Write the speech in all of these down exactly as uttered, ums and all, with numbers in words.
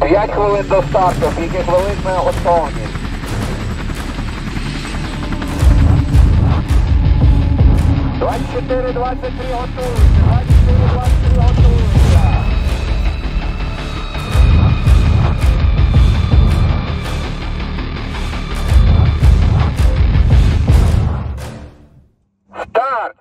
п'ять хвилин до старту, скільки хвилин ми готові. двадцять чотири двадцять три готуються, двадцять чотири двадцять три готуються. Старт!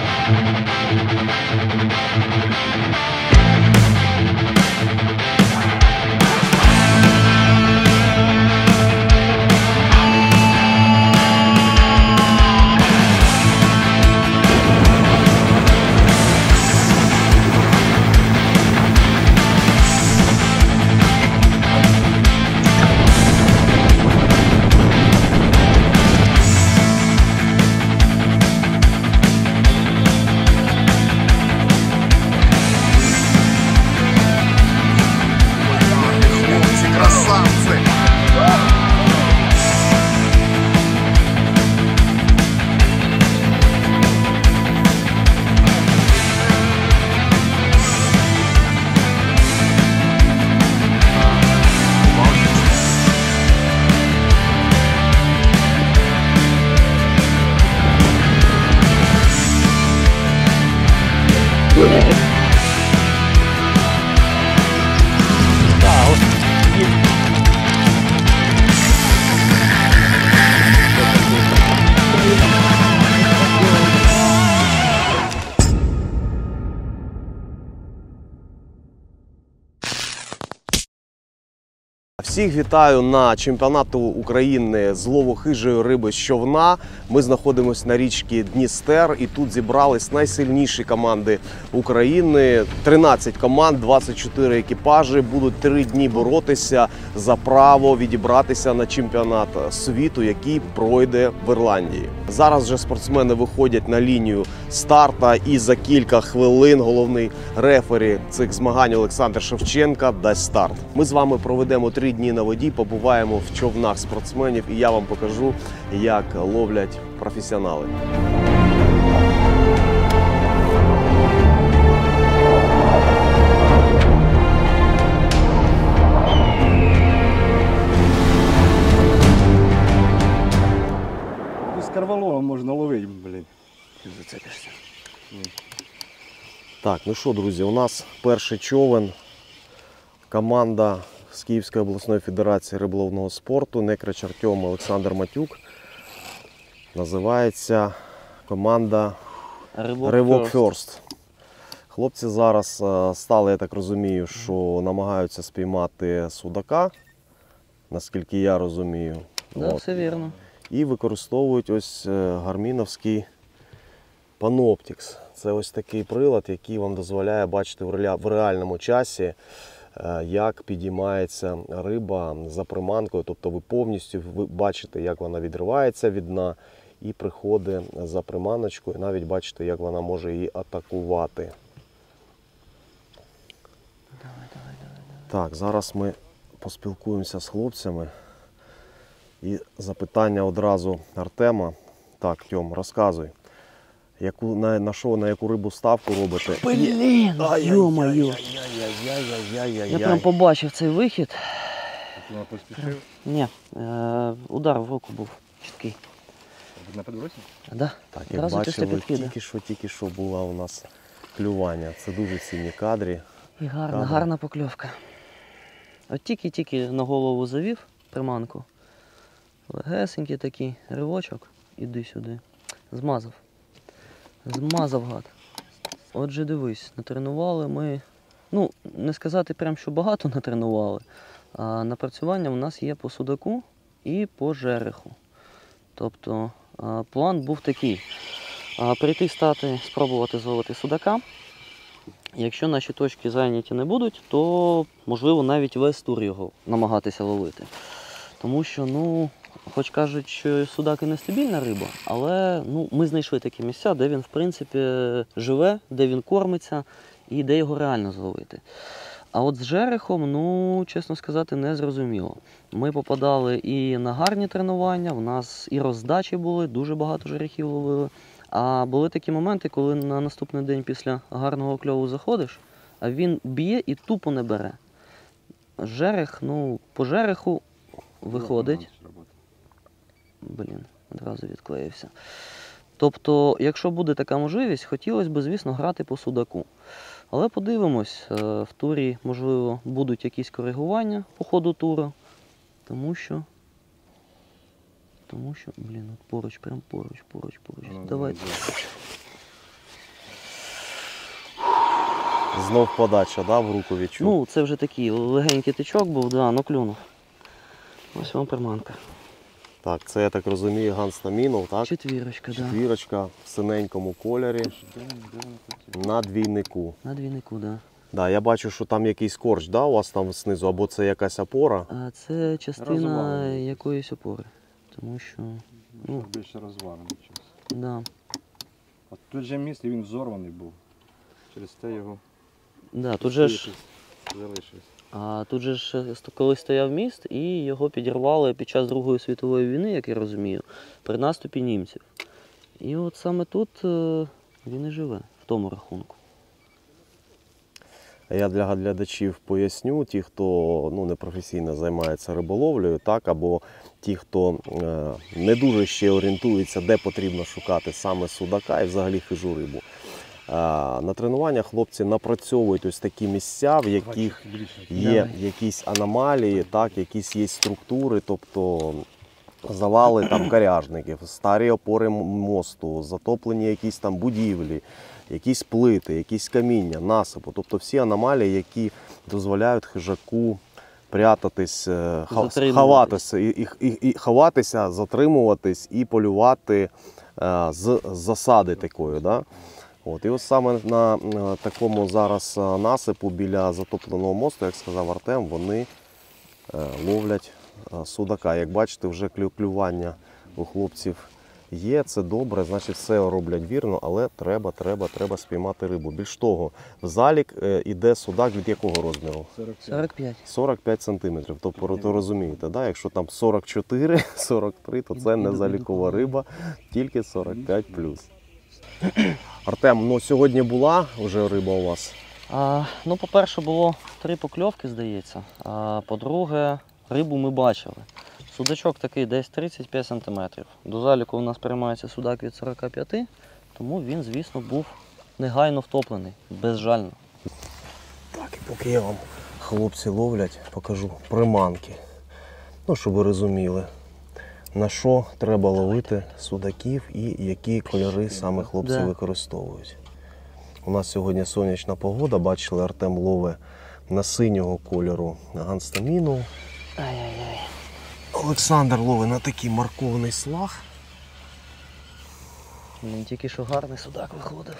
Всіх вітаю на чемпіонату України з лову хижої риби з човна. Ми знаходимося на річці Дністер і тут зібрались найсильніші команди України. тринадцять команд, двадцять чотири екіпажі. Будуть три дні боротися за право відібратися на чемпіонат світу, який пройде в Ірландії. Зараз вже спортсмени виходять на лінію старта і за кілька хвилин головний рефері цих змагань Олександр Шевченко дасть старт. Ми з вами проведемо три дні на воді, побуваємо в човнах спортсменів і я вам покажу, як ловлять професіонали. З карвалолом можна ловити, блін. Зацепишся. Так, ну що, друзі, у нас перший човен. Команда з Київської обласної федерації риболовного спорту, Некрач Артем, Олександр Матюк. Називається команда Ривок Ферст. Хлопці зараз стали, я так розумію, що намагаються спіймати судака, наскільки я розумію. Так, да, все вірно. І використовують ось гарміновський Panoptix. Це ось такий прилад, який вам дозволяє бачити в реальному часі, як підіймається риба за приманкою. Тобто ви повністю бачите, як вона відривається від дна і приходить за приманочкою. І навіть бачите, як вона може її атакувати. Давай, давай, давай, давай. Так, зараз ми поспілкуємося з хлопцями. І запитання одразу Артема. Так, Тьом, розказуй. Яку, на, на що, на яку рибу ставку робите? Блін, йо-моє. Я прям побачив цей вихід. Ти не поспішив? Ні, е, удар в руку був чіткий. На підбросі? Да. Так, як Одразу після бачили, підкиду. тільки що, тільки що була у нас клювання. Це дуже цінні кадри. І гарна, Кадр. гарна покльовка. От тільки-тільки на голову завів приманку. Легесенький такий ривочок. Іди сюди. Змазав. Змазав гад. Отже, дивись, натренували ми, ну, не сказати прям, що багато натренували, а напрацювання у нас є по судаку і по жереху. Тобто план був такий: прийти стати, спробувати зловити судака. Якщо наші точки зайняті не будуть, то можливо навіть весь тур його намагатися ловити. Тому що, ну, хоч кажуть, що судак і нестабільна риба, але ну, ми знайшли такі місця, де він, в принципі, живе, де він кормиться і де його реально зловити. А от з жерехом, ну, чесно сказати, не зрозуміло. Ми попадали і на гарні тренування, в нас і роздачі були, дуже багато жерехів ловили. А були такі моменти, коли на наступний день після гарного кльову заходиш, а він б'є і тупо не бере. Жерех, ну, по жереху виходить. Блін, одразу відклеївся. Тобто, якщо буде така можливість, хотілося б, звісно, грати по судаку. Але подивимось, в турі, можливо, будуть якісь коригування по ходу туру. Тому що... Тому що, блін, от поруч, прям поруч, поруч, поруч. Ну, Давай. Знов подача, да, в руку відчув? Ну, це вже такий легенький тичок був, да, ну клюнув. Ось вам приманка. Так, це, я так розумію, Ганс Намінов, так? Четвірочка, да. Четвірочка в синенькому кольорі на двійнику. На двійнику, да. Да, я бачу, що там якийсь корч, да, у вас там знизу, або це якась опора. А це частина Розвалений. якоїсь опори. Тому що, ну, Більше розвалений час. да. От тут же місце він взорваний був. Через те його Да, тут же ж, залишився. а тут же ж колись стояв міст і його підірвали під час Другої світової війни, як я розумію, при наступі німців. І от саме тут е, він і живе, в тому рахунку. Я для глядачів поясню, ті, хто ну, непрофесійно займається риболовлею, так, або ті, хто е, не дуже ще орієнтується, де потрібно шукати саме судака і взагалі хижу рибу. Е, на тренуваннях хлопці напрацьовують ось такі місця, в яких є якісь аномалії, так, якісь є структури, тобто завали там коряжників, старі опори мосту, затоплені якісь там будівлі, якісь плити, якісь каміння, насипу. Тобто всі аномалії, які дозволяють хижаку прятатись, ховатися, і, і, і, і ховатися, затримуватись і полювати е, з засади такої. Да? От. І ось саме на е, такому зараз насипу біля затопленого мосту, як сказав Артем, вони е, ловлять е, судака. Як бачите, вже клю, клювання у хлопців є, це добре, значить все роблять вірно, але треба, треба, треба спіймати рибу. Більш того, в залік е, іде судак від якого розміру? сорок п'ять. сорок п'ять сантиметрів. Тобто, то розумієте, да? Якщо там сорок чотири - сорок три, то це не залікова риба, тільки сорок п'ять плюс. Артем, ну сьогодні була вже риба у вас? А, ну, по-перше, було три покльовки, здається. А по-друге, рибу ми бачили. Судачок такий десь тридцять п'ять сантиметрів. До заліку у нас приймається судак від сорока п'яти, тому він, звісно, був негайно втоплений, безжально. Так, і поки я вам хлопці ловлять, покажу приманки. Ну, щоб ви розуміли, на що треба ловити судаків і які кольори саме хлопці Да. використовують. У нас сьогодні сонячна погода, бачили, Артем ловить на синього кольору Ганс Намінов. Ай-яй-яй. Олександр ловить на такий морковний слаг. Він тільки що гарний судак виходив.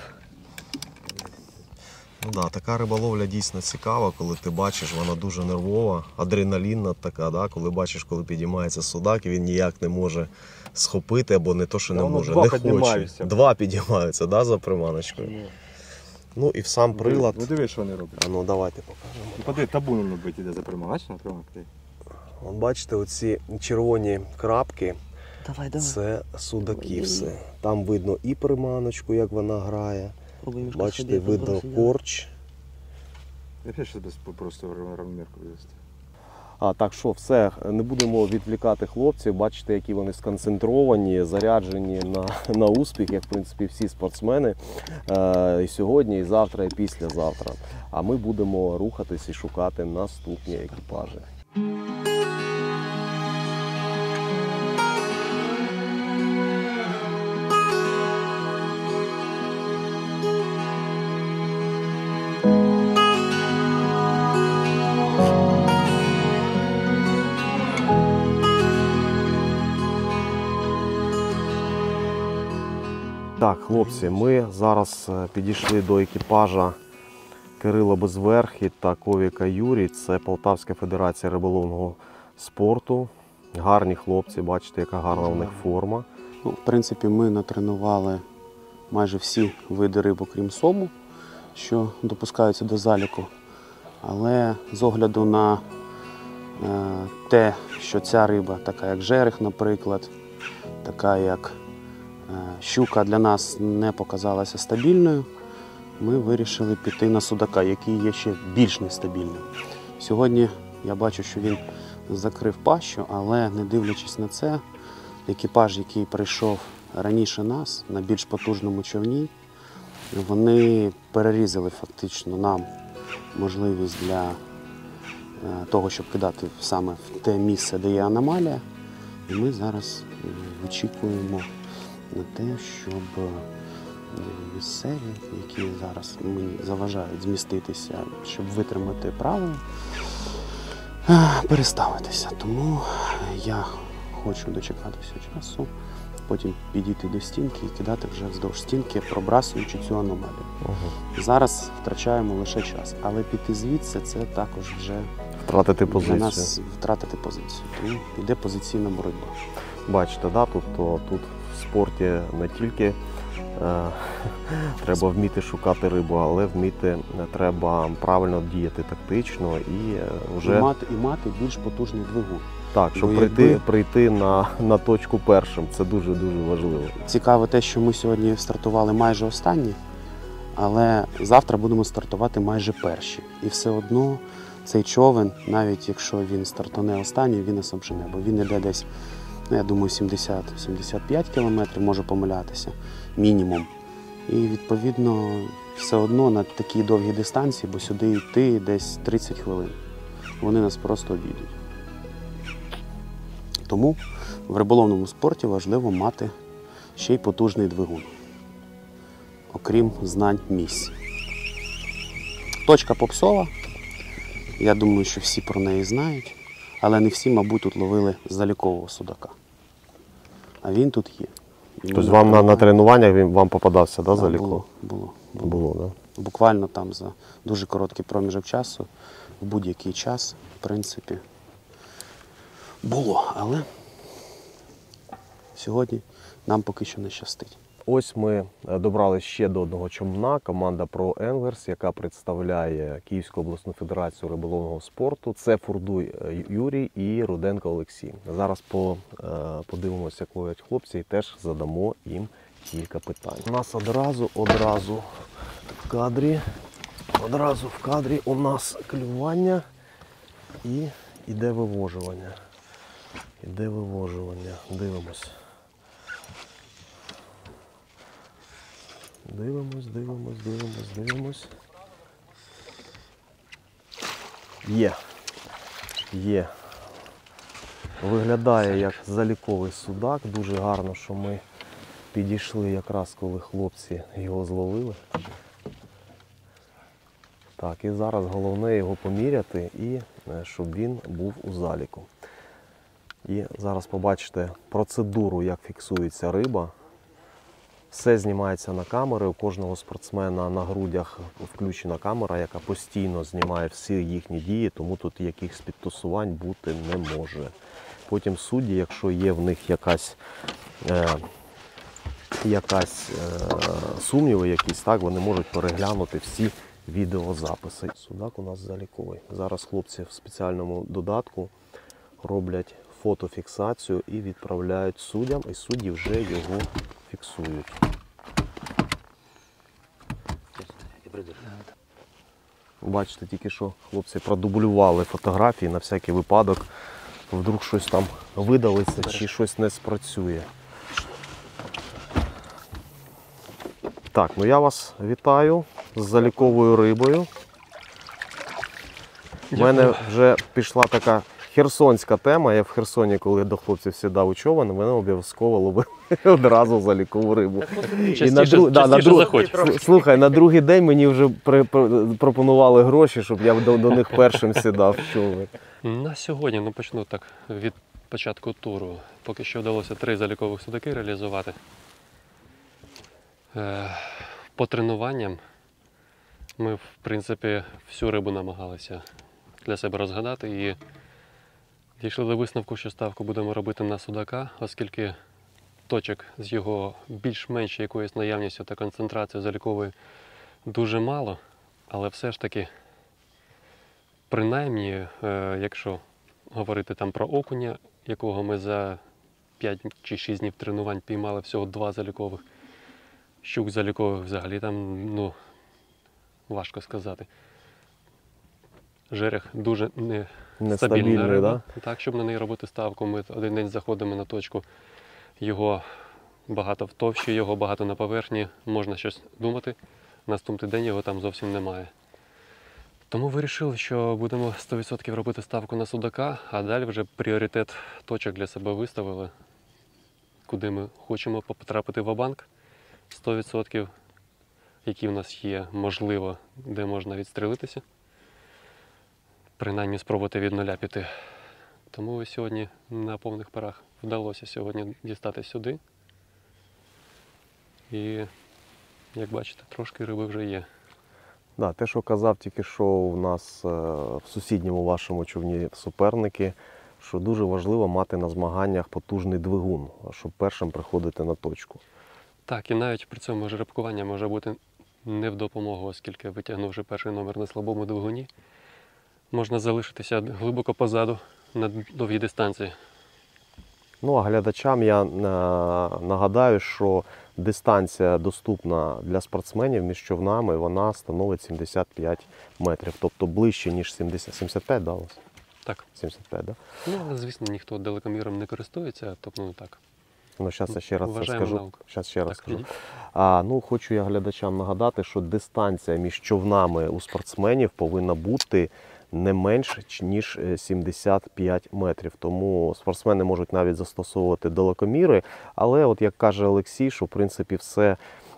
Ну да, така риболовля дійсно цікава, коли ти бачиш, вона дуже нервова, адреналінна така, да? Коли бачиш, коли підіймається судак, і він ніяк не може схопити, або не то, що не Воно може, два не хоче. піднімаються. Два підіймаються, да, за приманочкою. Ну і в сам прилад. Ну диви, що вони роблять. А ну давайте покажемо. Ну, подиви, табуном набить іде за приманку. Бачиш, на приманку? Вон, бачите, оці червоні крапки, Давай, давай. це судаки все. Там видно і приманочку, як вона грає. Пробуй мішка Бачите, собі видно підбросити. корч. Я пишу без просто равномірку вивести. А, так що, все, не будемо відвлікати хлопців, бачите, які вони сконцентровані, заряджені на, на успіх, як в принципі всі спортсмени, е, і сьогодні, і завтра, і післязавтра. А ми будемо рухатись і шукати наступні екіпажі. Так, хлопці, ми зараз підійшли до екіпажа Кирила Безверхи та Ковіка Юрій. Це Полтавська федерація риболовного спорту. Гарні хлопці, бачите, яка гарна у них форма. Ну, в принципі, ми натренували майже всі види риб, окрім сому, що допускаються до заліку. Але з огляду на е, те, що ця риба, така як жерех, наприклад, така як е, щука для нас не показалася стабільною, ми вирішили піти на судака, який є ще більш нестабільним. Сьогодні Я бачу, що він закрив пащу, але не дивлячись на це, екіпаж, який прийшов раніше нас на більш потужному човні, вони перерізали фактично нам можливість для того, щоб кидати саме в те місце, де є аномалія. І ми зараз очікуємо на те, щоб місцеві, які зараз мені заважають зміститися, щоб витримати правила, переставитися. Тому я хочу дочекатися часу, потім підійти до стінки і кидати вже вздовж стінки, пробрасуючи цю аномалію. Угу. Зараз втрачаємо лише час, але піти звідси – це також вже втратити позицію. Для нас втратити позицію. Тому йде позиційна боротьба. Бачите, да, тобто тут в спорті не тільки е, треба вміти шукати рибу, але вміти треба правильно діяти тактично і е, вже... І мати, і мати більш потужний двигун. Так, щоб Бо прийти, якби... прийти на, на точку першим. Це дуже-дуже важливо. Цікаво те, що ми сьогодні стартували майже останні, але завтра будемо стартувати майже перші. І все одно цей човен, навіть якщо він стартане останній, він нас обжене, бо він йде десь, ну, я думаю, сімдесят - сімдесят п'ять кілометрів, може помилятися, мінімум. І, відповідно, все одно на такій довгій дистанції, бо сюди йти десь тридцять хвилин. Вони нас просто обійдуть. Тому в риболовному спорті важливо мати ще й потужний двигун, окрім знань місць. Точка попсова. Я думаю, що всі про неї знають, але не всі, мабуть, тут ловили залікового судака. А він тут є. Він тобто вам на, на тренуваннях він вам попадався, да, заліко? Було, було, було. Було, да? Буквально там за дуже короткий проміжок часу, в будь-який час, в принципі, було. Але сьогодні нам поки що не щастить. Ось ми добралися ще до одного човна, команда Pro Anglers, яка представляє Київську обласну федерацію риболовного спорту. Це Фурдуй Юрій і Руденко Олексій. Зараз по, подивимося, як ловлять хлопці, і теж задамо їм кілька питань. У нас одразу, одразу в кадрі, одразу в кадрі у нас клювання і іде вивожування. Іде вивожування. Дивимось. Дивимось, дивимось, дивимось, дивимось. Є. Є. Виглядає як заліковий судак. Дуже гарно, що ми підійшли якраз, коли хлопці його зловили. Так, і зараз головне його поміряти і щоб він був у заліку. І зараз побачите процедуру, як фіксується риба. Все знімається на камери, у кожного спортсмена на грудях включена камера, яка постійно знімає всі їхні дії, тому тут якихось підтасувань бути не може. Потім судді, якщо є в них якась, е, якась е, сумніви, якісь, так, вони можуть переглянути всі відеозаписи. Судак у нас заліковий. Зараз хлопці в спеціальному додатку роблять фотофіксацію і відправляють суддям, і судді вже його фіксують. Бачите, тільки що хлопці продублювали фотографії на всякий випадок. Вдруг щось там видалиться чи щось не спрацює. Так, ну я вас вітаю з заліковою рибою. У мене вже пішла така херсонська тема. Я в Херсоні, коли до хлопців сідав у човен, мене обов'язково ловили одразу залікову рибу. Частіше, на друг... да, частіше на друг... заходь. Слухай, на другий день мені вже при... пропонували гроші, щоб я до, до них першим сідав в човен. На сьогодні, ну почну так, від початку туру. Поки що вдалося три залікових судаки реалізувати. Е, по тренуванням ми, в принципі, всю рибу намагалися для себе розгадати і дійшли до висновку, що ставку будемо робити на судака, оскільки точок з його більш-менш якоюсь наявністю та концентрацією залікової дуже мало, але все ж таки, принаймні, е, якщо говорити там про окуня, якого ми за п'ять чи шість днів тренувань піймали всього два залікових, щук залікових взагалі там, ну, важко сказати. жерех дуже не Нестабільний, стабільна риба. да? Так, щоб на неї робити ставку, ми один день заходимо на точку, його багато в товщі, його багато на поверхні, можна щось думати, наступний день його там зовсім немає. Тому вирішили, що будемо сто відсотків робити ставку на судака, а далі вже пріоритет точок для себе виставили, куди ми хочемо потрапити в ва-банк сто відсотків, які в нас є, можливо, де можна відстрілитися. Принаймні спробувати від нуля піти. Тому сьогодні на повних парах вдалося сьогодні дістати сюди. І, як бачите, трошки риби вже є. Да, те, що казав тільки що у нас е, в сусідньому вашому човні суперники, що дуже важливо мати на змаганнях потужний двигун, щоб першим приходити на точку. Так, і навіть при цьому жеребкування може бути не в допомогу, оскільки витягнувши перший номер на слабому двигуні, можна залишитися глибоко позаду на довгій дистанції. Ну, а глядачам я е, нагадаю, що дистанція доступна для спортсменів між човнами, вона становить сімдесят п'ять метрів, тобто ближче, ніж сімдесят, сімдесят п'ять, да, у вас? Так. сімдесят п'ять, да? Ну, але, звісно, ніхто далекоміром не користується, тобто, ну так. Ну, зараз я ще раз це Вважаємо скажу. науку. Щас ще раз Так, скажу. ідіть. А, ну, хочу я глядачам нагадати, що дистанція між човнами у спортсменів повинна бути не менш ніж сімдесят п'ять метрів. Тому спортсмени можуть навіть застосовувати далекоміри, але, от як каже Олексій, що в принципі все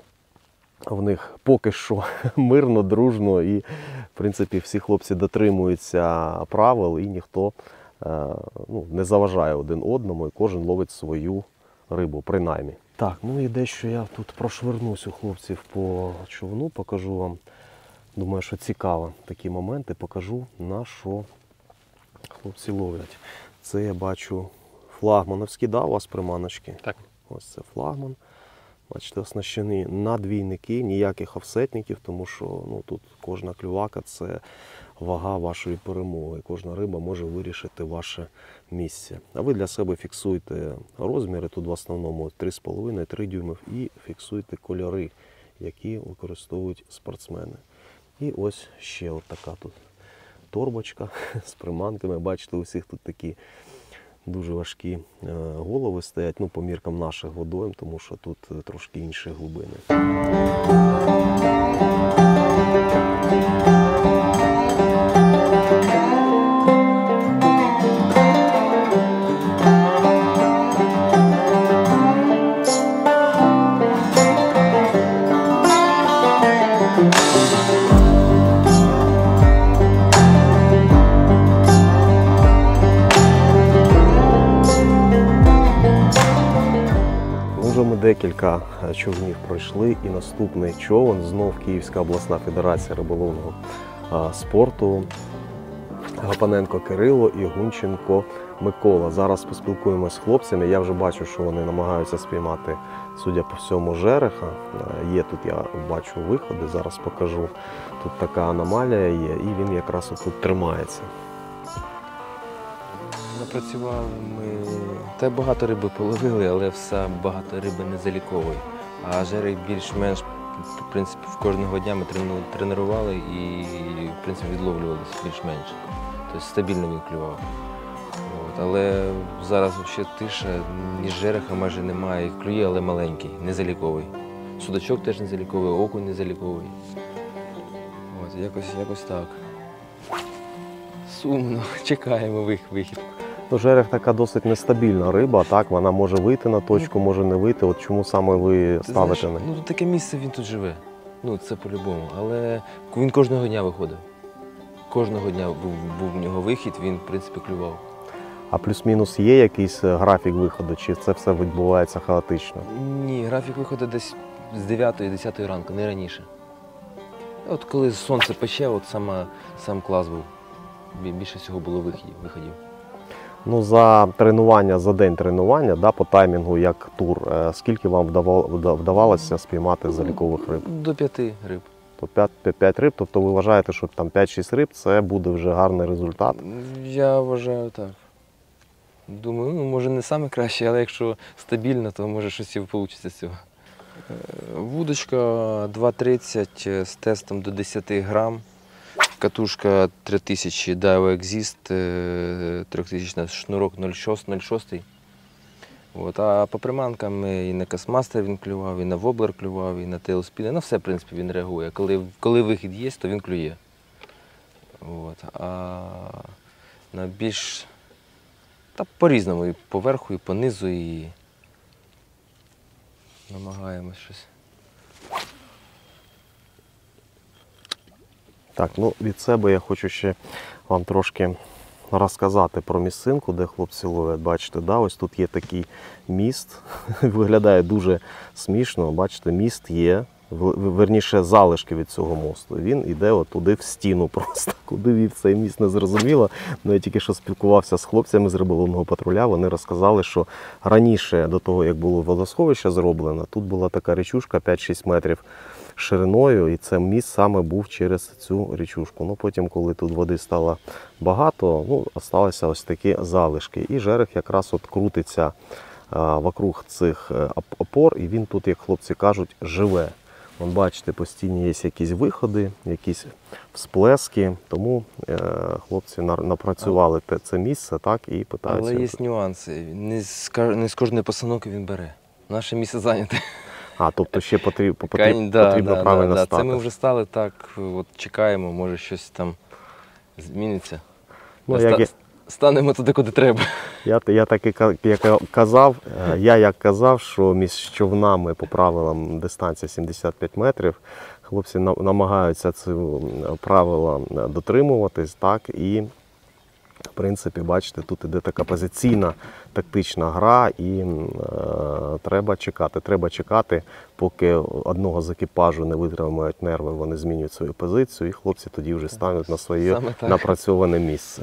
в них поки що мирно, дружно і в принципі всі хлопці дотримуються правил і ніхто е, ну, не заважає один одному і кожен ловить свою рибу, принаймні. Так, ну і дещо я тут прошвернусь у хлопців по човну, покажу вам. Думаю, що цікаво такі моменти, покажу, на що хлопці ловлять. Це я бачу флагмановські, да, у вас приманочки? Так. Ось це флагман. Бачите, оснащені на двійники, ніяких офсетників, тому що ну, тут кожна клювака – це вага вашої перемоги. Кожна риба може вирішити ваше місце. А ви для себе фіксуйте розміри, тут в основному три з половиною - три дюймів, і фіксуйте кольори, які використовують спортсмени. І ось ще от така тут торбочка з приманками. Бачите, у всіх тут такі дуже важкі голови стоять, ну, по міркам наших водойм, тому що тут трошки інші глибини. Декілька човнів пройшли, і наступний човен знов Київська обласна федерація риболовного спорту. Гапаненко Кирило і Гунченко Микола. Зараз поспілкуємося з хлопцями. Я вже бачу, що вони намагаються спіймати, судя по всьому, жереха. Є тут, я бачу, виходи, зараз покажу. Тут така аномалія є, і він якраз отут тримається. Напрацювали ми, та багато риби половили, але все багато риби не заліковує. А жерех більш-менш, в принципі, в кожного дня ми тренували і, в принципі, відловлювалися більш-менш. Тобто стабільно він клював. От. Але зараз взагалі тиша, ні жереха майже немає, клює, але маленький, не заліковий. Судачок теж не заліковий, окунь не заліковий. От, якось, якось так. Сумно, чекаємо вихід. Ну, жерех така досить нестабільна риба, так? Вона може вийти на точку, може не вийти. От чому саме ви Ти ставите знаєш, на? ну, таке місце він тут живе. Ну, це по-любому. Але він кожного дня виходив. Кожного дня був, був в нього вихід, він, в принципі, клював. А плюс-мінус є якийсь графік виходу, чи це все відбувається хаотично? Ні, графік виходу десь з дев'ятої - десятої ранку, не раніше. От коли сонце пече, от сама, сам клас був. Більше всього було виходів. виходів. Ну, за тренування, за день тренування, да, по таймінгу, як тур, скільки вам вдавалося спіймати залікових риб? До п'яти риб. То п'ять риб, тобто ви вважаєте, що там п'ять-шість риб – це буде вже гарний результат? Я вважаю так. Думаю, ну, може не найкраще, але якщо стабільно, то може щось і вийде з цього. Вудочка два тридцять з тестом до десяти грам. катушка три тисячі Daiwa Exist, е, трьохтисячний шнурок нуль шість нуль шість. От, а по приманкам і на Касмастер він клював, і на Воблер клював, і на Tailspin. На все, в принципі, він реагує. Коли, коли вихід є, то він клює. От, а на більш та по-різному, і по верху, і по низу, і намагаємось щось. Так, ну від себе я хочу ще вам трошки розказати про місцинку, де хлопці ловлять. Бачите, да, ось тут є такий міст, виглядає дуже смішно. Бачите, міст є, верніше залишки від цього мосту. Він йде от туди в стіну просто. Куди вів цей міст, не зрозуміло. Ну, я тільки що спілкувався з хлопцями з риболовного патруля, вони розказали, що раніше, до того, як було водосховище зроблено, тут була така річушка п'ять-шість метрів шириною, і це міст саме був через цю річушку. Ну, потім, коли тут води стало багато, ну, залишилися ось такі залишки. І жерех якраз от крутиться а, вокруг цих опор, і він тут, як хлопці кажуть, живе. Вон, бачите, постійно є якісь виходи, якісь всплески, тому е, хлопці напрацювали те, це місце, так, і питаються. Але є нюанси. Не з, не з кожної постановки він бере. Наше місце зайняте. А, тобто ще потрібно, потрібно, да, потрібно да, правильно да, стати. Це ми вже стали так, от чекаємо, може щось там зміниться. Ну, Ста- як я- Станемо туди, куди треба. Я, я так і ка- як я казав, е, я як казав, що між човнами по правилам дистанція сімдесят п'ять метрів, хлопці на- намагаються це правила дотримуватись, так, і в принципі, бачите, тут іде така позиційна тактична гра, і е, треба чекати. Треба чекати, поки одного з екіпажу не витримають нерви, вони змінюють свою позицію, і хлопці тоді вже стануть на своє Саме так. напрацьоване місце.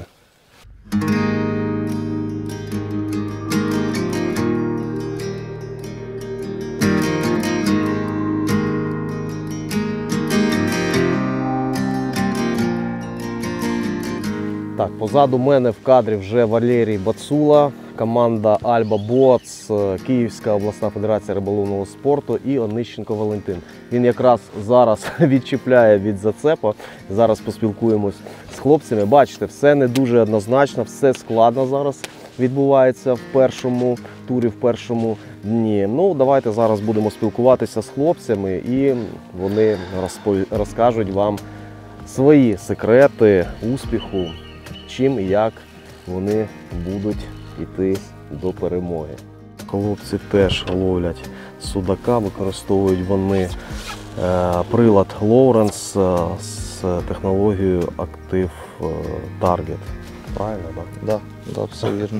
Так, позаду мене в кадрі вже Валерій Бацула, команда Альба Боц, Київська обласна федерація риболовного спорту і Онищенко Валентин. Він якраз зараз відчіпляє від зацепа. Зараз поспілкуємось з хлопцями. Бачите, все не дуже однозначно, все складно зараз відбувається в першому турі, в першому дні. Ну, давайте зараз будемо спілкуватися з хлопцями, і вони розпов... розкажуть вам свої секрети успіху, чим і як вони будуть йти до перемоги. Хлопці теж ловлять судака, використовують вони е, прилад Lowrance е, з технологією Active Target. Правильно, так? Да, да, все вірно.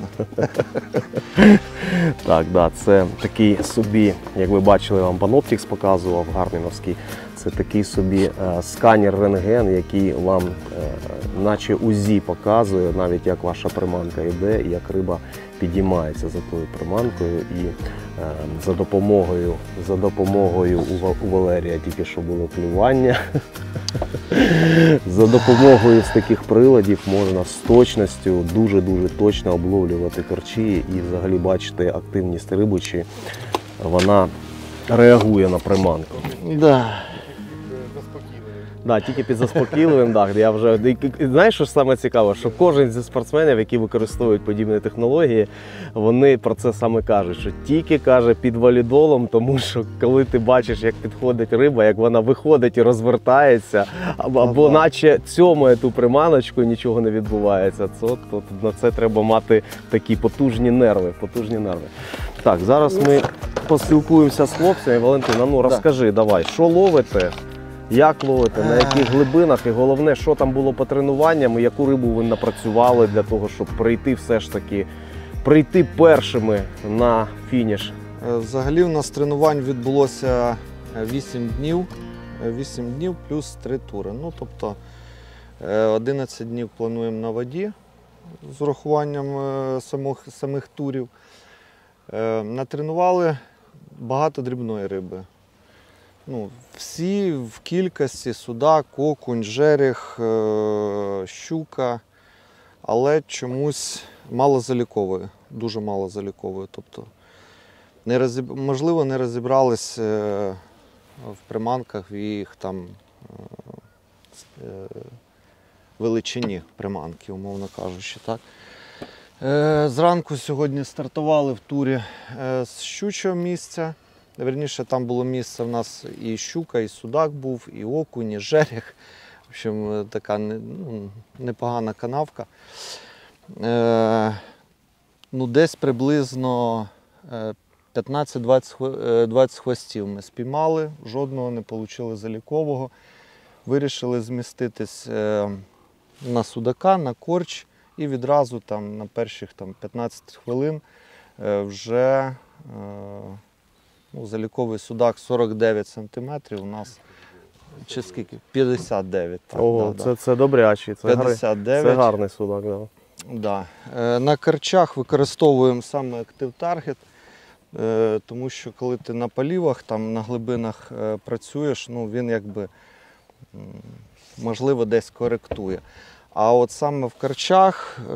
Так, да, це такий собі, як ви бачили, вам Panoptix показував, гарміновський. Це такий собі е, сканер-рентген, який вам е, наче УЗІ показує, навіть як ваша приманка йде, і як риба підіймається за тою приманкою. І е, за допомогою, за допомогою у, у Валерія тільки що було клювання. За допомогою з таких приладів можна з точністю, дуже-дуже точно обловлювати корчі і взагалі бачити активність риби, чи вона реагує на приманку. Да. Да, тільки під заспокійливим, так. Я вже і, знаєш, що ж саме цікаве, що кожен зі спортсменів, які використовують подібні технології, вони про це саме кажуть, що тільки каже під валідолом, тому що коли ти бачиш, як підходить риба, як вона виходить і розвертається, або, або наче цьомає ту приманочку, і нічого не відбувається, то, то на це треба мати такі потужні нерви, потужні нерви. Так, зараз ми поспілкуємося з хлопцями. Валентина, ну розкажи, давай, що ловите? Як ловите, на яких глибинах і головне, що там було по тренуванням і яку рибу ви напрацювали для того, щоб прийти все ж таки, прийти першими на фініш? Е, Взагалі у нас тренувань відбулося вісім днів, вісім днів плюс три тури. Ну, тобто е, одинадцять днів плануємо на воді з урахуванням е, самих, самих турів. Е, Натренували багато дрібної риби. Ну, всі в кількості: судак, окунь, жерех, е, щука, але чомусь мало залікової, дуже мало залікової. Тобто, не розіб... можливо, не розібрались е, в приманках, і їх там е, величині приманки, умовно кажучи. Так. Е, зранку сьогодні стартували в турі е, з щучого місця. Вірніше, там було місце, в нас і щука, і судак був, і окунь, і жерех. В общем, така ну, непогана канавка. Е, ну, десь приблизно п'ятнадцять-двадцять хвостів ми спіймали, жодного не отримали залікового. Вирішили зміститись е, на судака, на корч, і відразу там, на перших там, п'ятнадцять хвилин е, вже е, ну, заліковий судак сорок дев'ять сантиметрів у нас, чи скільки? п'ятдесят дев'ять. Так, Ого, да, це, да. це добрячий, це, п'ятдесят дев'ять. це гарний судак. Да. Да. Е, на корчах використовуємо саме Active Target, е, тому що коли ти на полівах, там, на глибинах е, працюєш, ну, він якби, м, можливо, десь коректує. А от саме в корчах е,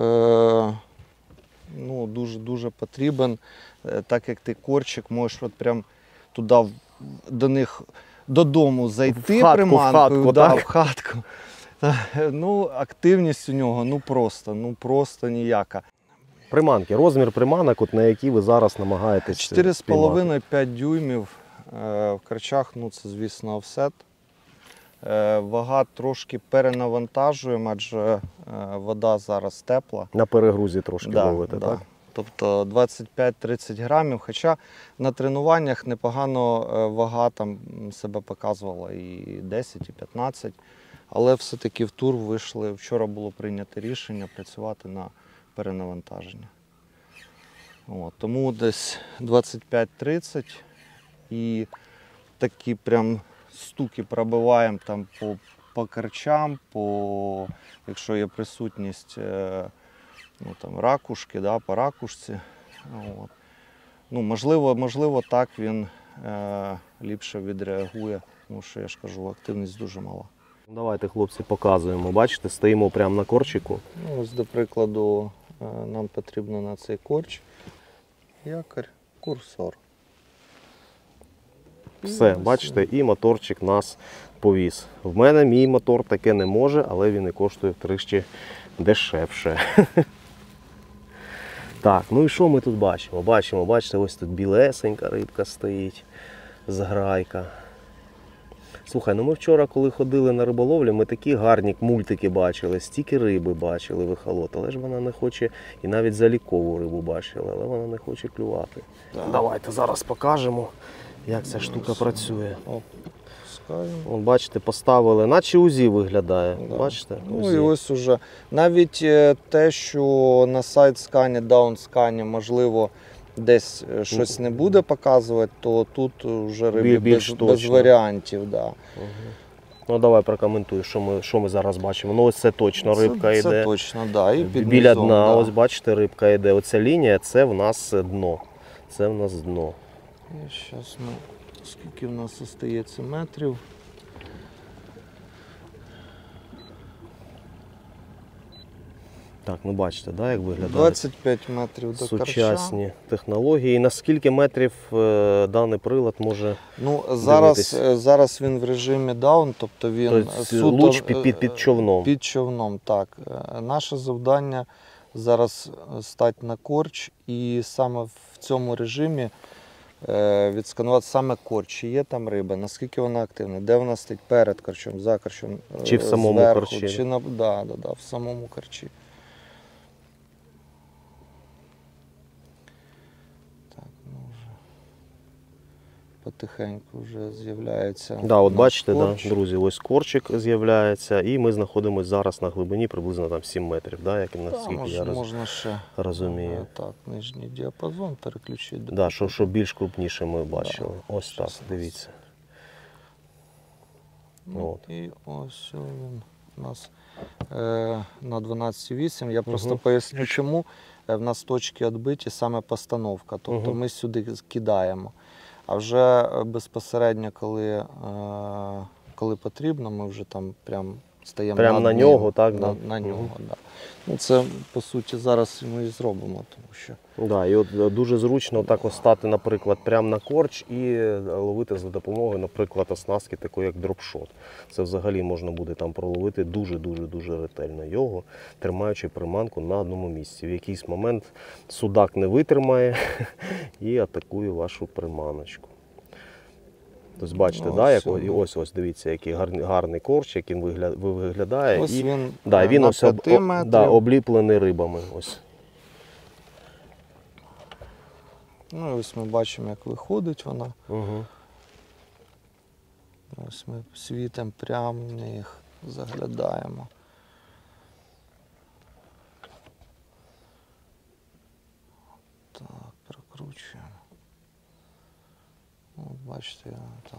ну, дуже-дуже потрібен, е, так як ти корчик можеш от прям туди, в- до них додому зайти В хатку, в приманкою, хатку, да, так? в хатку. Ну, активність у нього ну просто, ну просто ніяка. Приманки, розмір приманок, от на які ви зараз намагаєтесь чотири з спіймати. половиною - п'ять дюймів е, в корчах, ну це, звісно, офсет. Е, Вага трошки перенавантажуємо, адже е, вода зараз тепла. На перегрузі трошки Да, ловите, да. так? Тобто двадцять п'ять - тридцять грамів, хоча на тренуваннях непогано е, вага там себе показувала і десять, і п'ятнадцять. Але все-таки в тур вийшли, вчора було прийнято рішення працювати на перенавантаження. От, тому десь двадцять п'ять - тридцять і такі прям стуки пробиваємо там по, по корчам, по, якщо є присутність е, ну, там, ракушки, да, по ракушці. От. Ну, можливо, можливо, так він е, ліпше відреагує, тому що, я ж кажу, активність дуже мала. Давайте, хлопці, показуємо. Бачите, стоїмо прямо на корчику. Ну, ось, до прикладу, е, нам потрібно на цей корч якорь, курсор. Все, ось бачите, і моторчик нас повіз. В мене мій мотор таке не може, але він і коштує трішки дешевше. Так, ну і що ми тут бачимо? Бачимо, бачите, ось тут білесенька рибка стоїть, зграйка. Слухай, ну ми вчора, коли ходили на риболовлю, ми такі гарні мультики бачили, стільки риби бачили в ехолот, але ж вона не хоче, і навіть залікову рибу бачили, але вона не хоче клювати. Давайте зараз покажемо, як ця штука працює. Оп, пускаємо. Вон, бачите, поставили, наче УЗІ виглядає. Да. Бачите? Ну УЗІ. і ось уже навіть е, те, що на сайт-скані, даун-скані, можливо, десь е, щось не буде показувати, то тут вже рибі Більш без, без точно. варіантів. Да. Угу. Ну давай прокоментуй, що ми, що ми зараз бачимо. Ну ось це точно рибка це, йде. Це точно, да. І під Біля низом, дна, да. ось бачите, рибка йде. Оця лінія, це в нас дно. Це в нас дно. І зараз ми, скільки в нас залишається метрів? Так, ну бачите, да, як виглядає. двадцять п'ять метрів до Сучасні корча. технології. І на скільки метрів е, даний прилад може Ну, зараз, дивитись? е, зараз він в режимі даун, тобто він Тобто суто луч під- під- е, під човном. Під човном, так. Е, Наше завдання зараз стати на корч і саме в цьому режимі е, відсканувати саме корч, чи є там риба, наскільки вона активна, де вона стоїть перед корчом, за корчом, е, Чи в самому зверху, корчі? Чи на, да, да, да, в самому корчі. Так, ну вже потихеньку вже з'являється. Да, от наш бачите, корч. да, друзі, ось корчик з'являється, і ми знаходимося зараз на глибині приблизно там сім метрів, да, як Та, наскільки мож, я роз... можна ще розумію. е, так, нижній діапазон переключити. до Да, що, що більш крупніше ми бачили. Ось так, Щас. дивіться. Ну, От. і ось він у нас е, на дванадцять вісім. Я просто Мгм. поясню, чому. Е, В нас точки відбиті саме постановка, тобто Мгм. ми сюди кидаємо. А вже е, безпосередньо, коли, е, коли потрібно, ми вже там прям стаємо Прямо над на ним. нього, так, На, да? на нього, Мгм. так. Да. Ну, це, по суті, зараз ми і зробимо, тому що Да, і от е, дуже зручно так ось стати, наприклад, прямо на корч і е, ловити за допомогою, наприклад, оснастки такої, як дропшот. Це взагалі можна буде там проловити дуже-дуже-дуже ретельно його, тримаючи приманку на одному місці. В якийсь момент судак не витримає і атакує вашу приманочку. Тобто бачите, Ну, да, як, ось, і ось, ось дивіться, який гарний, гарний корч, як він вигля- виглядає. ось і, він, да, е, він на ось об, п'яти о- метрів. да, обліплений рибами. Ось. Ну, і ось ми бачимо, як виходить вона. Угу. Ось ми світом прямо в них заглядаємо. Так, прокручуємо. Ну, бачите, там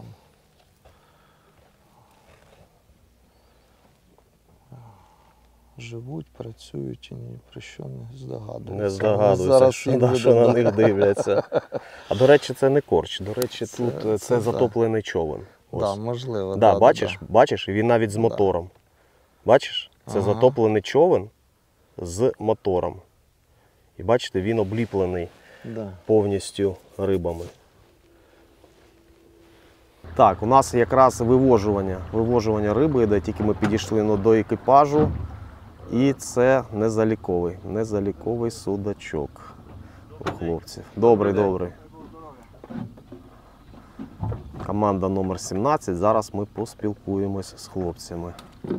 живуть, працюють і ні про що не здогадуються. Не Але здогадуюся, зараз що, їм да, буде, що на да. них дивляться. А до речі, це не корч. До речі, Це- тут е, це, це да. затоплений човен. Ось. Да, можливо. Да, да, бачиш, да. бачиш, він навіть з Да. мотором. Бачиш? Це Ага. затоплений човен з мотором. І бачите, він обліплений Да. повністю рибами. Так, у нас якраз вивожування, вивожування риби йде, тільки ми підійшли ну, до екіпажу. І це незаліковий, незаліковий судачок у хлопців. Добрий, добрий. Команда номер сімнадцять. Зараз ми поспілкуємось з хлопцями.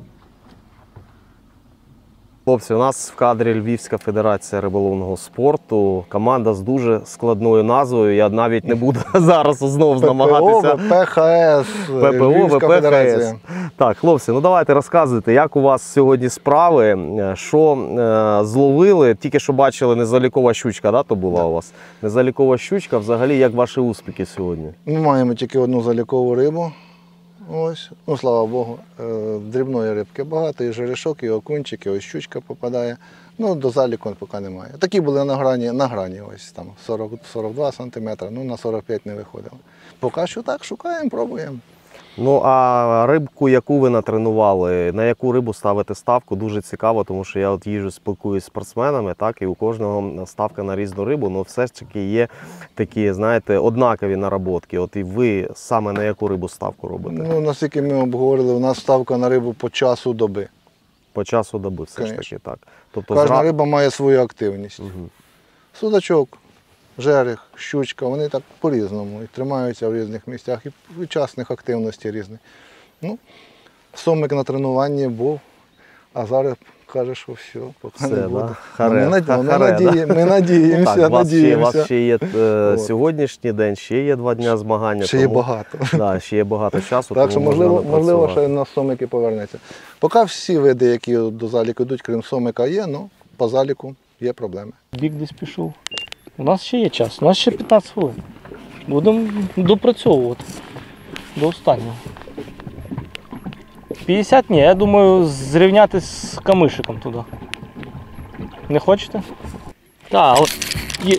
Хлопці, у нас в кадрі Львівська федерація риболовного спорту. Команда з дуже складною назвою. Я навіть не буду зараз знову намагатися. ППО, ВПХС, ППО, Львівська ВПХС. федерація. Так, хлопці, ну давайте розказуйте, як у вас сьогодні справи, що е, зловили, тільки що бачили незалікова щучка, да, то була у вас? Незалікова щучка, взагалі, як ваші успіхи сьогодні? Ми маємо тільки одну залікову рибу. Ось, ну слава Богу, Е, дрібної рибки багато, і жерешок, і окунчик, і ось щучка попадає. Ну, до заліку поки немає. Такі були на грані, на грані ось там сорок сорок два сантиметри, ну на сорок п'ять не виходило. Поки що так, шукаємо, пробуємо. Ну, а рибку, яку ви натренували, на яку рибу ставите ставку, дуже цікаво, тому що я от їжджу, спілкуюсь з спортсменами, так, і у кожного ставка на різну рибу, але все ж таки є такі, знаєте, однакові наработки. От і ви саме на яку рибу ставку робите? Ну, наскільки ми обговорили, у нас ставка на рибу по часу доби. По часу доби все ж Конечно. таки, так. Тобто Кожна зра- риба має свою активність. Мгм. Судачок, жерех, щучка, вони так по-різному і тримаються в різних місцях, і в часних активності різних. Ну, сомик на тренуванні був, а зараз каже, що все, поки Все, не да? буде. Харе, ми, наді... ха- ми, харе, надії... ми надіємося, Так, у вас ще, у надіємося. вас ще є е, От. сьогоднішній день, ще є два дня змагання. Ще є тому- багато. Да, ще є багато часу, Так що, тому можна можливо, можливо, напрацювати. ще на сомики повернеться. Поки всі види, які до заліку йдуть, крім сомика, є, ну по заліку є проблеми. Бік десь пішов. У нас ще є час, у нас ще п'ятнадцять хвилин. Будемо допрацьовувати до останнього. п'ятдесят ні, я думаю, зрівняти з камишиком туди. Не хочете? Так, от є.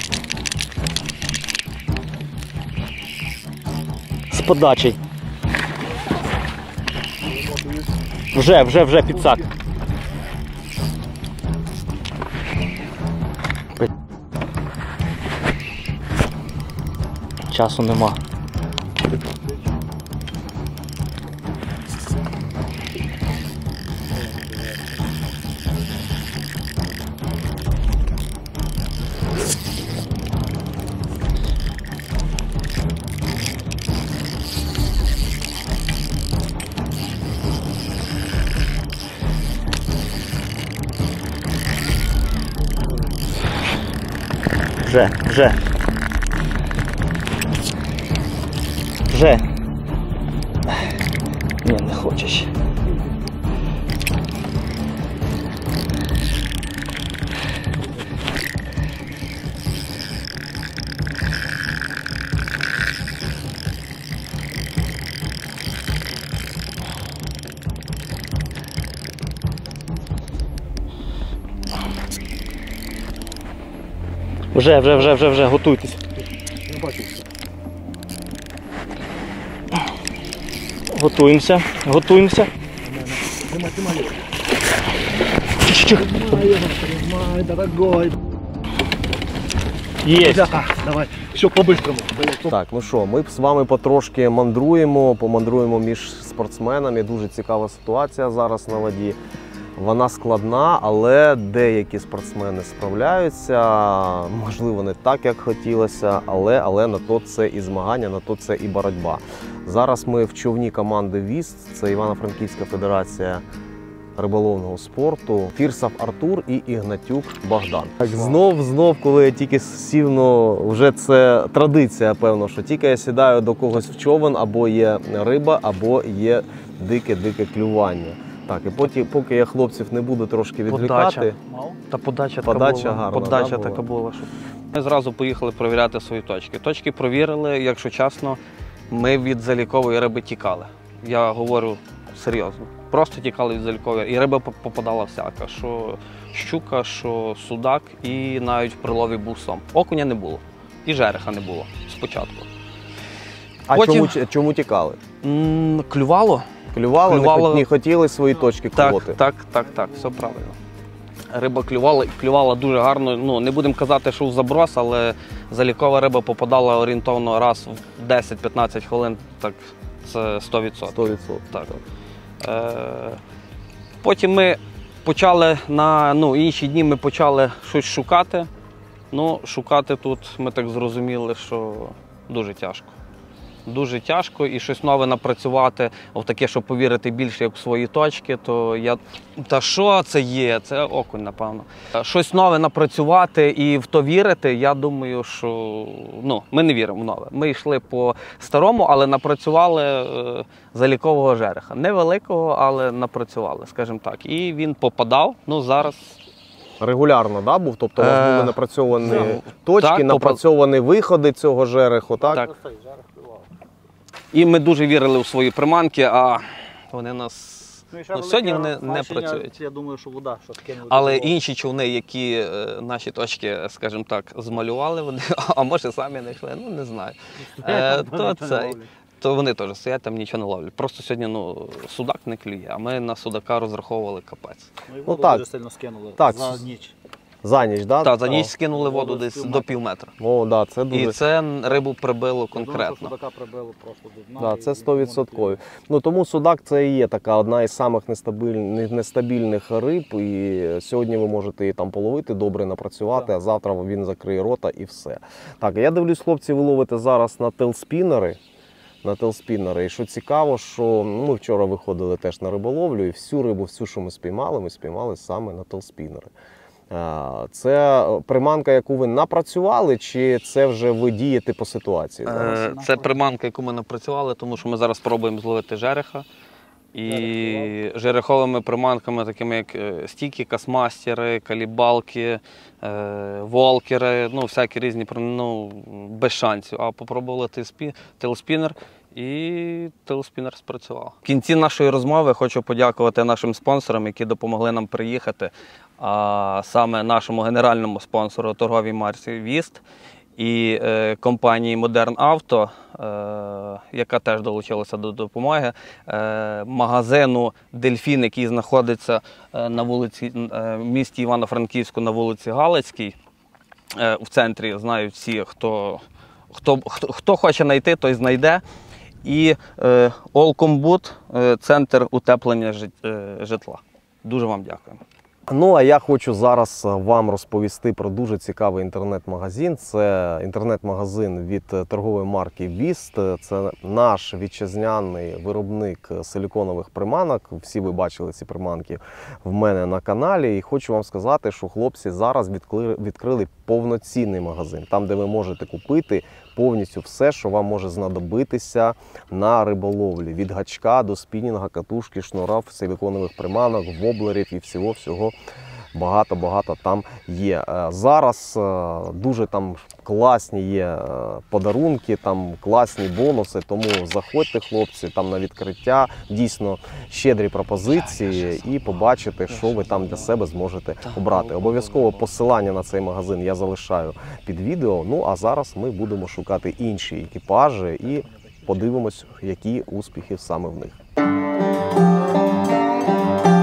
З подачею. Вже, вже, вже підсак. Часу нема. Вже, вже. Вже. Ні, не хочеш. Вже, вже, вже, вже, вже, готуйтесь. Готуємося, готуємося. Тримай, тримай. Тримай его, тримай, дорогой. Есть. Давай, все по-быстрому. Так, ну що, ми з вами потрошки мандруємо, помандруємо між спортсменами. Дуже цікава ситуація зараз на воді. Вона складна, але деякі спортсмени справляються, можливо, не так, як хотілося, але, але на то це і змагання, на то це і боротьба. Зараз ми в човні команди ВІСТ, це Івано-Франківська федерація риболовного спорту, Фірсов Артур і Ігнатюк Богдан. Так, знов, знов, коли я тільки сів, ну, вже це традиція, певно, що тільки я сідаю до когось в човен, або є риба, або є дике-дике клювання. Так, і потім, поки я хлопців не буду трошки відвлікати. Подача. Та подача, Подача така була. гарна, Подача да, була? така була. Що... Ми зразу поїхали перевіряти свої точки. Точки провірили, якщо чесно, ми від залікової риби тікали. Я говорю серйозно. Просто тікали від залікової. І риба попадала всяка. Що щука, що судак, і навіть в прилові був сом. Окуня не було. І жереха не було спочатку. А Потім... чому, чому тікали? М, клювало. Клювало, Клювало. Не, не хотіли свої точки колоти? Так, так, так, так, все правильно. Риба клювала, і клювала дуже гарно. Ну, не будемо казати, що в заброс, але залікова риба попадала орієнтовно раз в десять-п'ятнадцять хвилин, так це сто відсотків. сто відсотків. Так. Е, потім ми почали на ну, інші дні ми почали щось шукати. Ну, шукати тут ми так зрозуміли, що дуже тяжко. Дуже тяжко і щось нове напрацювати, в таке, щоб повірити більше як в свої точки, то я... Та що це є? Це окунь, напевно. Щось нове напрацювати і в то вірити, я думаю, що ну, ми не віримо в нове. Ми йшли по старому, але напрацювали е, залікового жереха. Невеликого, але напрацювали, скажімо так. І він попадав, ну зараз... Регулярно, да, був? Тобто у вас були напрацьовані е, точки, так, напрацьовані виходи цього жереху, так? Так. І ми дуже вірили в свої приманки, а вони нас... Ну, сьогодні вони не працюють. Я думаю, що вода, що скинули. Але інші човни, які е, наші точки, скажімо так, змалювали, вони, а може самі не йшли, ну не знаю. Е, то, це, то вони теж стоять, там нічого не ловлять. Просто сьогодні ну, судак не клює, а ми на судака розраховували капець. Ну і воду так. дуже сильно скинули Так. за ніч. За ніч, так? Так, за ніч скинули воду десь до пів метра. О, да, це дуже... І це рибу прибило Я думаю, що конкретно. судака прибило просто до дна. Да, і це він сто не відсотків. клює. Ну, тому судак це і є така одна із самих нестабільних, нестабільних риб. І сьогодні ви можете її там половити, добре напрацювати, а завтра він закриє рота і все. Так, я дивлюсь, хлопці, ви ловите зараз на телспінери. На телспінери. І що цікаво, що ну, ми вчора виходили теж на риболовлю, і всю рибу, всю, що ми спіймали, ми спіймали саме на телспінери. Це приманка, яку ви напрацювали, чи це вже ви дієте по ситуації зараз? Е, Це приманка, яку ми напрацювали, тому що ми зараз спробуємо зловити жереха. І жереховими приманками, такими як е, стійки, касмастери, калібалки, е, волкери, ну всякі різні, ну, без шансів. А попробували телспі- телспінер, і телспінер спрацював. В кінці нашої розмови хочу подякувати нашим спонсорам, які допомогли нам приїхати, а саме нашому генеральному спонсору торговій марці «ВІСТ» і е, компанії «Модерн Авто», е, яка теж долучилася до допомоги, е, магазину «Дельфін», який знаходиться е, на вулиці, е, в місті Івано-Франківську на вулиці Галицькій, е, в центрі, знають всі, хто, хто, хто, хто хоче знайти, той знайде. І е, Олкомбут, е, центр утеплення житла. Дуже вам дякую. Ну, а я хочу зараз вам розповісти про дуже цікавий інтернет-магазин. Це інтернет-магазин від торгової марки «ВІСТ». Це наш вітчизняний виробник силіконових приманок. Всі ви бачили ці приманки в мене на каналі. І хочу вам сказати, що хлопці зараз відкрили повноцінний магазин, там, де ви можете купити повністю все, що вам може знадобитися на риболовлі. Від гачка до спінінга, катушки, шнура, силіконових приманок, воблерів і всього-всього. Багато-багато там є. Зараз дуже там класні є подарунки, там класні бонуси, тому заходьте, хлопці, там на відкриття, дійсно щедрі пропозиції і побачите, що ви там для себе зможете обрати. Обов'язково посилання на цей магазин я залишаю під відео. Ну а зараз ми будемо шукати інші екіпажі і подивимось, які успіхи саме в них.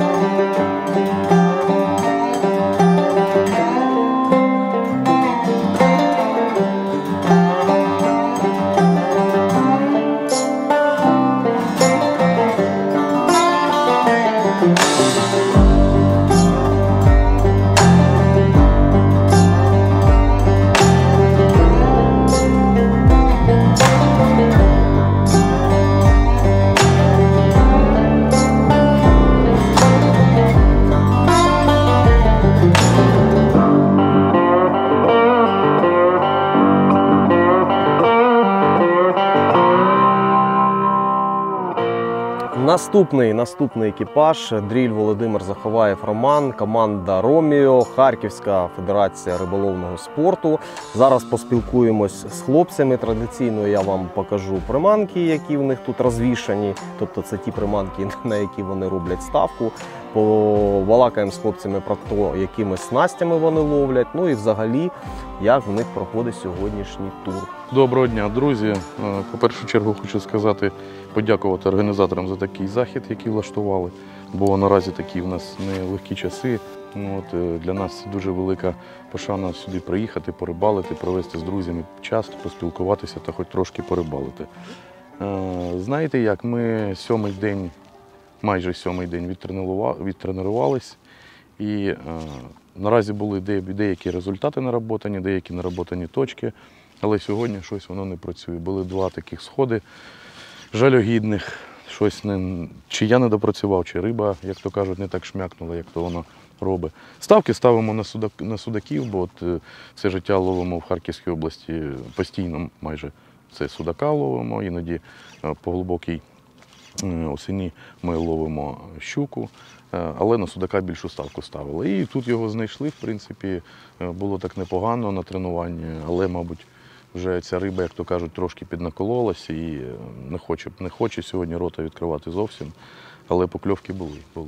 Наступний, наступний екіпаж – Дріль Володимир Заховаєв Роман, команда «Роміо», Харківська федерація риболовного спорту. Зараз поспілкуємось з хлопцями. Традиційно я вам покажу приманки, які в них тут розвішані. Тобто це ті приманки, на які вони роблять ставку. Побалакаємо з хлопцями про те, якими снастями вони ловлять. Ну і взагалі, як в них проходить сьогоднішній тур. Доброго дня, друзі. По першу чергу хочу сказати, подякувати організаторам за такий захід, який влаштували. Бо наразі такі в нас нелегкі часи. От, для нас це дуже велика пошана сюди приїхати, порибалити, провести з друзями час, поспілкуватися та хоч трошки порибалити. Знаєте як, ми сьомий день, майже сьомий день відтренувались. І е, наразі були деякі результати наработані, деякі наработані точки. Але сьогодні щось воно не працює. Були два таких сходи жалюгідних. Щось не, чи я не допрацював, чи риба, як то кажуть, не так шмякнула, як то воно робить. Ставки ставимо на, судак, на судаків, бо от все життя ловимо в Харківській області постійно майже. Це судака ловимо, іноді по глибокій осені ми ловимо щуку, але на судака більшу ставку ставили. І тут його знайшли, в принципі, було так непогано на тренуванні, але, мабуть, вже ця риба, як то кажуть, трошки піднакололася і не хоче, не хоче сьогодні рота відкривати зовсім, але покльовки були. були.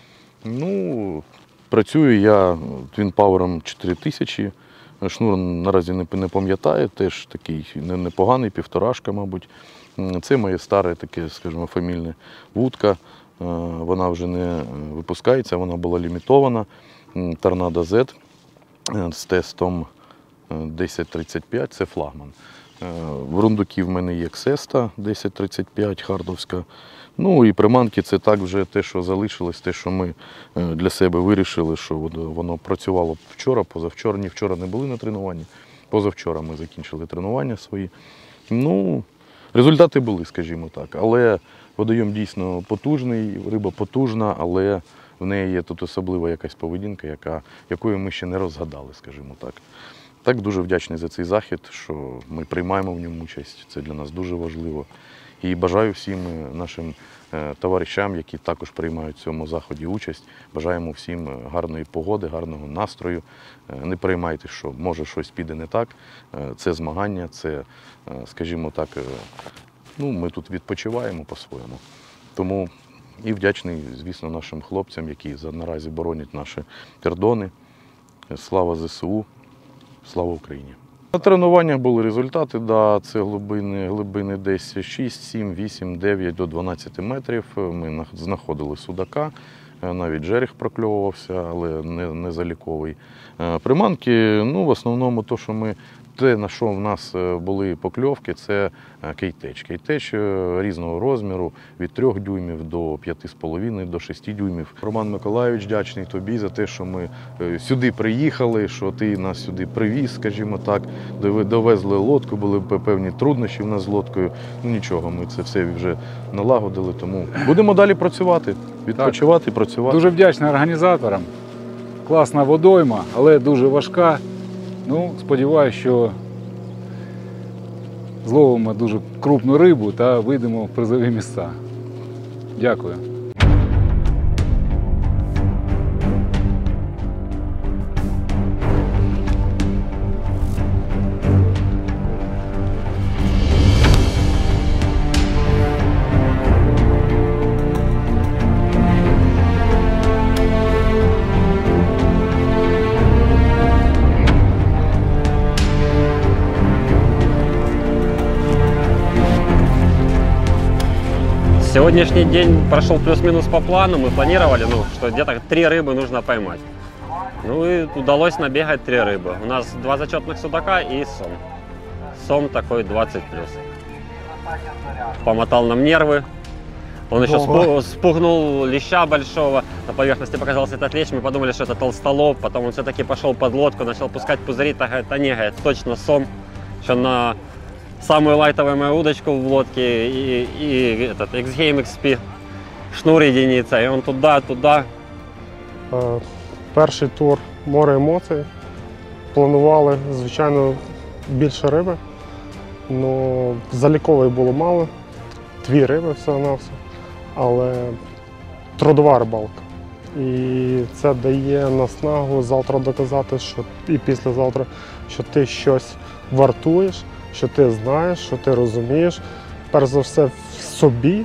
Ну, працюю я твінпауером чотири тисячі, шнур наразі не, не пам'ятаю, теж такий непоганий, півторашка, мабуть. Це моє старе таке, скажімо, фамільне вудка, вона вже не випускається, вона була лімітована, Торнадо зет з тестом десять тридцять п'ять, це флагман. В рундукі в мене є Ксеста десять тридцять п'ять, хардовська. Ну і приманки це так вже те, що залишилось, те, що ми для себе вирішили, що воно працювало вчора, позавчора. Ні, вчора не були на тренуванні, позавчора ми закінчили тренування свої. Ну, результати були, скажімо так, але водойом дійсно потужний, риба потужна, але в неї є тут особлива якась поведінка, яка, якою ми ще не розгадали, скажімо так. Так, дуже вдячний за цей захід, що ми приймаємо в ньому участь, це для нас дуже важливо. І бажаю всім нашим товаришам, які також приймають в цьому заході участь, бажаємо всім гарної погоди, гарного настрою. Не переймайте, що може щось піде не так. Це змагання, це, скажімо так, ну, ми тут відпочиваємо по-своєму. Тому і вдячний, звісно, нашим хлопцям, які наразі боронять наші кордони. Слава зе се у, слава Україні! На тренуваннях були результати, да, це глибини, глибини десь шість, сім, вісім, дев'ять до дванадцяти метрів. Ми знаходили судака, навіть жерех прокльовувався, але не, не заліковий. Приманки, ну, в основному то, що ми, те, на що в нас були покльовки, це кейтеч. Кейтеч різного розміру, від трьох дюймів до п'яти з половиною, до шести дюймів. Роман Миколайович, вдячний тобі за те, що ми сюди приїхали, що ти нас сюди привіз, скажімо так, довезли лодку, були певні труднощі в нас з лодкою. Ну нічого, ми це все вже налагодили, тому будемо далі працювати, відпочивати і працювати. Дуже вдячний організаторам. Класна водойма, але дуже важка. Ну, сподіваюся, що зловимо дуже крупну рибу та вийдемо в призові місця. Дякую. Сегодняшний день прошел плюс-минус по плану. Мы планировали, ну, что где-то три рыбы нужно поймать. Ну и удалось набегать три рыбы. У нас два зачетных судака и сом. Сом такой двадцать плюс. Помотал нам нервы. Он еще спу спугнул леща большого. На поверхности показался этот лещ. Мы подумали, что это толстолоб. Потом он все-таки пошел под лодку, начал пускать пузыри. Так говорит, а не, говорит, точно сом. Еще на самую лайтовую мою удочку в лодке и, и этот X-Game икс пі, шнур единица, и он туда-туда. Перший тур море емоцій. Планували, звичайно, більше риби, але залікової було мало, дві риби всього-навсього. але трудова рибалка. І це дає наснагу завтра доказати, що і післязавтра, що ти щось вартуєш, що ти знаєш, що ти розумієш, перш за все в собі.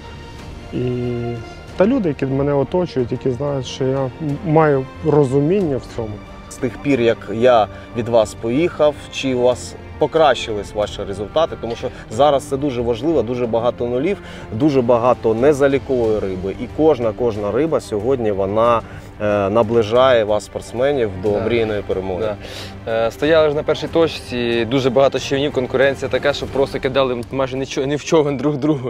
І та люди, які мене оточують, які знають, що я маю розуміння в цьому. З тих пір, як я від вас поїхав, чи у вас покращились ваші результати, тому що зараз це дуже важливо, дуже багато нулів, дуже багато незалікової риби. І кожна, кожна риба сьогодні, вона е, наближає вас, спортсменів, до Да. мрійної перемоги. Да. Е, Стояли ж на першій точці, дуже багато човнів, конкуренція така, що просто кидали майже нічого, ні в човен друг другу.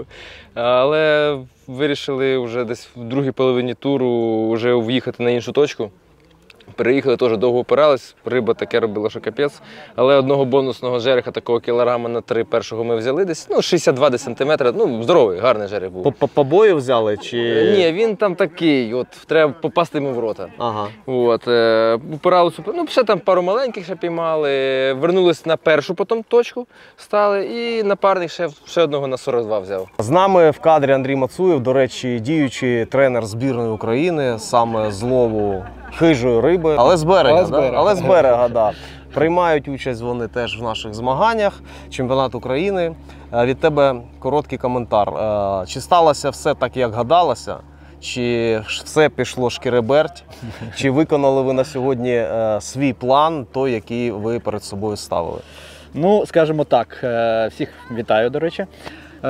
Але вирішили вже десь в другій половині туру вже в'їхати на іншу точку. Переїхали, теж довго опирались, риба таке робила, що капець. Але одного бонусного жереха, такого кілограма на три першого ми взяли десь, ну, шістдесят два сантиметри, ну, здоровий, гарний жерех був. По, по бою взяли? Чи... Ні, він там такий, от, треба попасти йому в рота. Ага. От, е, опиралися, ну, ще там пару маленьких ще піймали, вернулись на першу потім точку, стали, і напарник ще, ще одного на сорок два взяв. З нами в кадрі Андрій Мацуєв, до речі, діючий тренер збірної України, саме з лову хижої риби, але з берега, Але з да? берега. але з берега, да. Приймають участь вони теж в наших змаганнях, чемпіонат України. Е, Від тебе короткий коментар. Е, Чи сталося все так, як гадалося? Чи все пішло шкереберть? Чи виконали ви на сьогодні е, свій план, той, який ви перед собою ставили? Ну, скажімо так, е, всіх вітаю, до речі. Е,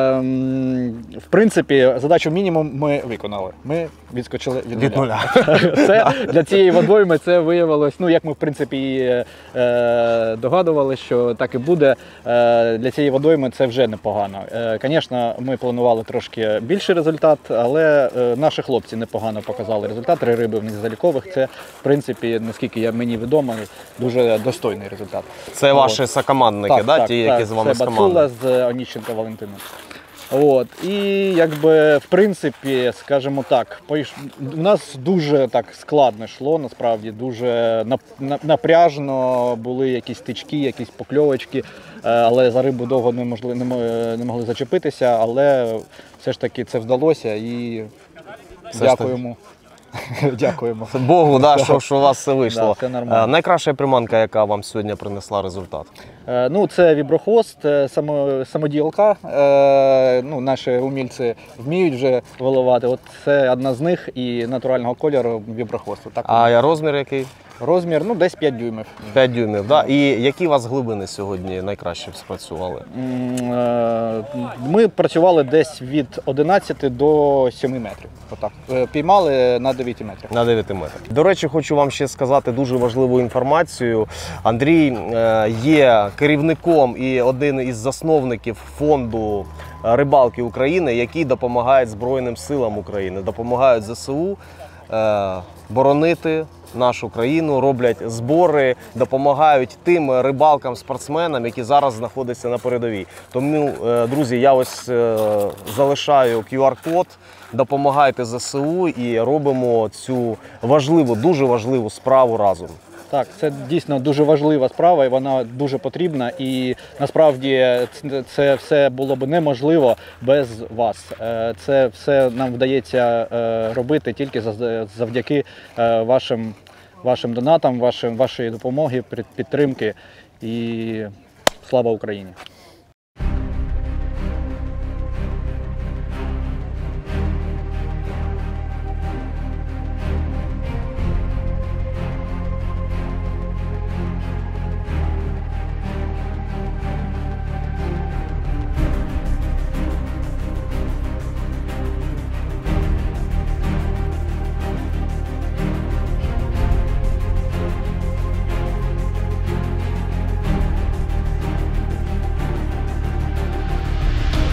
м, В принципі, задачу мінімум ми виконали. Ми відскочили від, Від нуля. Це для цієї водойми це виявилось, ну як ми в принципі і е, догадували, що так і буде. Е, для цієї водойми це вже непогано. Е, Звісно, ми планували трошки більший результат, але е, наші хлопці непогано показали результат. Три риби в них залікових. Це, в принципі, наскільки я мені відомо, дуже достойний результат. Це ваші От. сокомандники, Так, да? так, ті, які так. з вами Це з команди? Бацула з Оніщенко Валентином. От. І якби в принципі, скажімо так, поїш... у нас дуже так складно йшло, насправді, дуже нап... напряжно, були якісь тички, якісь покльовочки, але за рибу довго не могли, не могли, не могли зачепитися, але все ж таки це вдалося і Все дякуємо. Дякуємо. Богу, да, що, що у вас все вийшло. Да, все нормально. Е, Найкраща приманка, яка вам сьогодні принесла результат? Е, Ну, це віброхвост, е, само, самоділка. Е, ну, наші умільці вміють вже виливати. От це одна з них і натурального кольору віброхвосту. Так, А розмір який? розмір, ну, десь п'ять дюймів. п'ять дюймів, да? І які у вас глибини сьогодні найкраще спрацювали? М, е, Ми працювали десь від одинадцяти до семи метрів. Отак. Е, Піймали на дев'ять метрів. На дев'ять метрів. До речі, хочу вам ще сказати дуже важливу інформацію. Андрій е, є керівником і один із засновників фонду рибалки України, який допомагає Збройним силам України, допомагають ЗСУ е, боронити нашу країну, роблять збори, допомагають тим рибалкам, спортсменам, які зараз знаходяться на передовій. Тому, е, друзі, я ось е, залишаю кю ар-код, допомагайте ЗСУ і робимо цю важливу, дуже важливу справу разом. Так, це дійсно дуже важлива справа, і вона дуже потрібна. І насправді це- це все було б неможливо без вас. Е, Це все нам вдається е, робити тільки заз- завдяки е, вашим, вашим донатам, вашим, вашої допомоги, підтримки. І слава Україні!